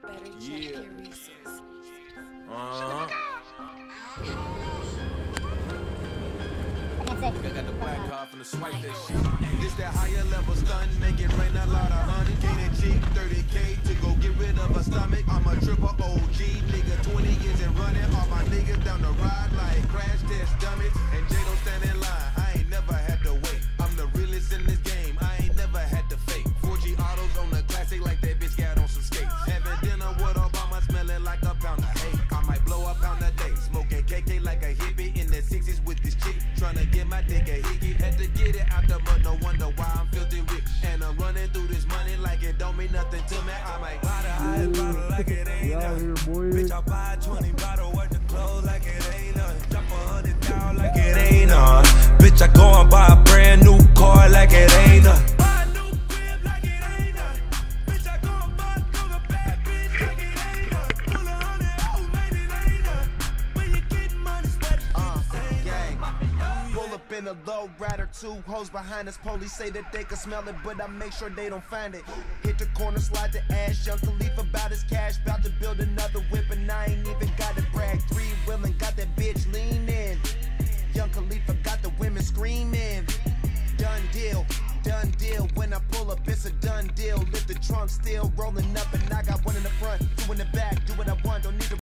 Yeah. I got the black card from the swipe that shit. This that higher level stun, make it rain a lot of honey. Gaining cheap 30K to go get rid of a stomach. I'm a triple OG nigga, 20 years and running. All my niggas down the ride like crash test dummies. And J don't stand in line, I ain't never had to wait. I'm the realest in this game, I ain't never had to fake. 4G autos on the classic like that bitch got on some skates. Having dinner with Obama, smelling like a pound of hate. I might blow a pound a day, smoking KK like a hippie in the 60s with this chick. Tryna get my dick a hickey, had to get it out the mud, no wonder why I'm filthy rich. And I'm running through this money like it don't mean nothing to me. I might buy the highest bottle like it ain't nothing. Bitch, I buy 20 bottle worth of clothes like it ain't nothing. Drop 100 down like it ain't nothing. Bitch, I go and buy a brand new car like it ain't nothing. Buy a new crib like it ain't nothing. Bitch, I go and buy a bad bitch like it ain't nothing. Pull 100 out like it ain't nothing. When you get money, sweat it, gang. Pull up in a low rider, 2 hoes behind us. Police say that they can smell it, but I make sure they don't find it. Hit the corner, slide the ash. Young Khalifa about his cash, about to build another whip, and I ain't even got to brag. 3-wheeling, got that bitch leaning. Young Khalifa got the women screaming. Done deal, done deal. When I pull up, it's a done deal. Lift the trunk, still rolling up